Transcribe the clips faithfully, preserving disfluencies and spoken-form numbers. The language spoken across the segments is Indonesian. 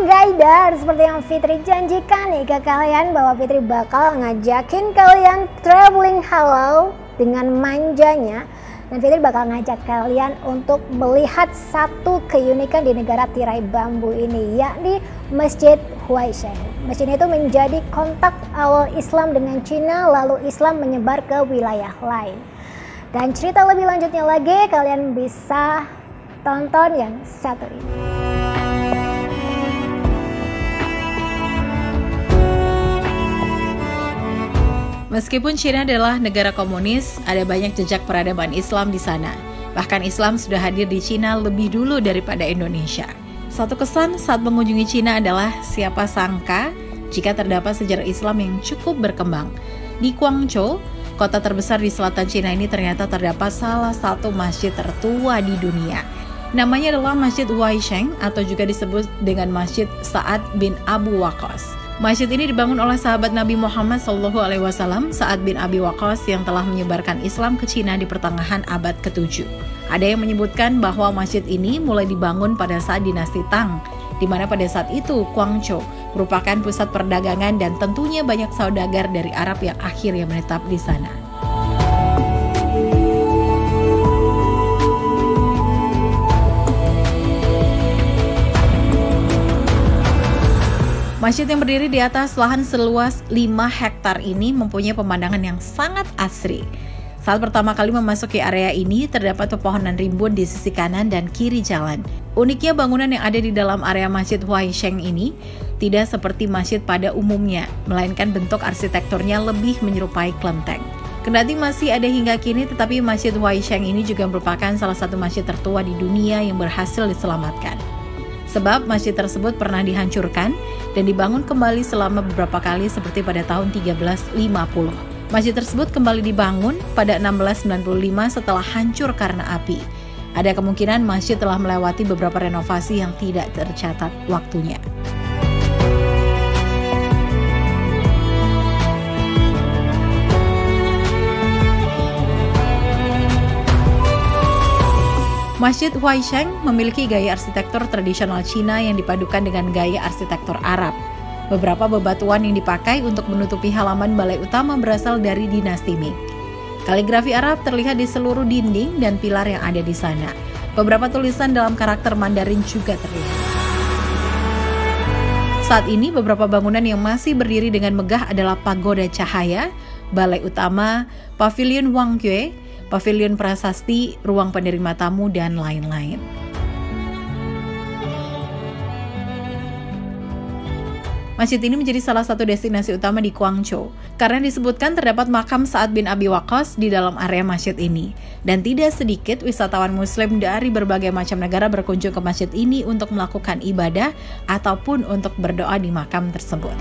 Gaidar, seperti yang Fitri janjikan nih ke kalian bahwa Fitri bakal ngajakin kalian traveling halal dengan manjanya. Dan Fitri bakal ngajak kalian untuk melihat satu keunikan di negara tirai bambu ini, yakni Masjid Huaisheng. Masjid itu menjadi kontak awal Islam dengan Cina, lalu Islam menyebar ke wilayah lain. Dan cerita lebih lanjutnya lagi kalian bisa tonton yang satu ini. Meskipun Cina adalah negara komunis, ada banyak jejak peradaban Islam di sana. Bahkan Islam sudah hadir di Cina lebih dulu daripada Indonesia. Satu kesan saat mengunjungi Cina adalah siapa sangka jika terdapat sejarah Islam yang cukup berkembang. Di Guangzhou, kota terbesar di selatan Cina ini ternyata terdapat salah satu masjid tertua di dunia. Namanya adalah Masjid Huaisheng atau juga disebut dengan Masjid Sa'ad bin Abu Waqqas. Masjid ini dibangun oleh sahabat Nabi Muhammad shallallahu alaihi wasallam, Sa'ad bin Abi Waqqas, yang telah menyebarkan Islam ke Cina di pertengahan abad ketujuh. Ada yang menyebutkan bahwa masjid ini mulai dibangun pada saat dinasti Tang, di mana pada saat itu Guangzhou merupakan pusat perdagangan dan tentunya banyak saudagar dari Arab yang akhirnya menetap di sana. Masjid yang berdiri di atas lahan seluas lima hektar ini mempunyai pemandangan yang sangat asri. Saat pertama kali memasuki area ini, terdapat pepohonan rimbun di sisi kanan dan kiri jalan. Uniknya bangunan yang ada di dalam area Masjid Huaisheng ini tidak seperti masjid pada umumnya, melainkan bentuk arsitekturnya lebih menyerupai kelenteng. Kendati masih ada hingga kini, tetapi Masjid Huaisheng ini juga merupakan salah satu masjid tertua di dunia yang berhasil diselamatkan. Sebab masjid tersebut pernah dihancurkan dan dibangun kembali selama beberapa kali seperti pada tahun tiga belas lima puluh. Masjid tersebut kembali dibangun pada enam belas sembilan puluh lima setelah hancur karena api. Ada kemungkinan masjid telah melewati beberapa renovasi yang tidak tercatat waktunya. Masjid Huaisheng memiliki gaya arsitektur tradisional Cina yang dipadukan dengan gaya arsitektur Arab. Beberapa bebatuan yang dipakai untuk menutupi halaman balai utama berasal dari dinasti Ming. Kaligrafi Arab terlihat di seluruh dinding dan pilar yang ada di sana. Beberapa tulisan dalam karakter Mandarin juga terlihat. Saat ini beberapa bangunan yang masih berdiri dengan megah adalah Pagoda Cahaya, Balai Utama, Pavilion Wang Yue, Pavilion Prasasti, Ruang Penerima Tamu, dan lain-lain. Masjid ini menjadi salah satu destinasi utama di Guangzhou karena disebutkan terdapat makam Sa'ad bin Abi Waqqas di dalam area masjid ini. Dan tidak sedikit wisatawan muslim dari berbagai macam negara berkunjung ke masjid ini untuk melakukan ibadah ataupun untuk berdoa di makam tersebut.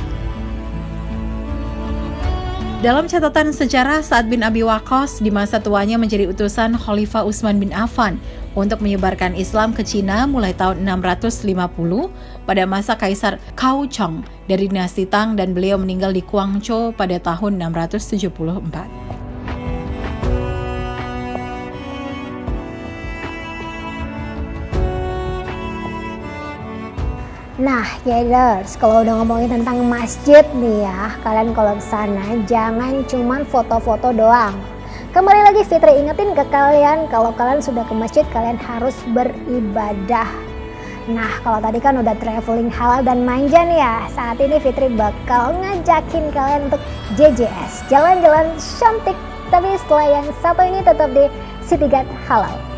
Dalam catatan sejarah, Sa'ad bin Abi Waqqas di masa tuanya menjadi utusan Khalifah Utsman bin Affan untuk menyebarkan Islam ke Cina mulai tahun enam ratus lima puluh pada masa Kaisar Cao Chong dari dinasti Tang, dan beliau meninggal di Guangzhou pada tahun enam ratus tujuh puluh empat. Nah, Gaiders, kalau udah ngomongin tentang masjid nih ya, kalian kalau ke sana jangan cuman foto-foto doang. Kembali lagi Fitri ingetin ke kalian, kalau kalian sudah ke masjid, kalian harus beribadah. Nah, kalau tadi kan udah traveling halal dan manja nih ya, saat ini Fitri bakal ngajakin kalian untuk J J S, jalan-jalan cantik. Tapi setelah yang satu ini tetap di City Guide Halal.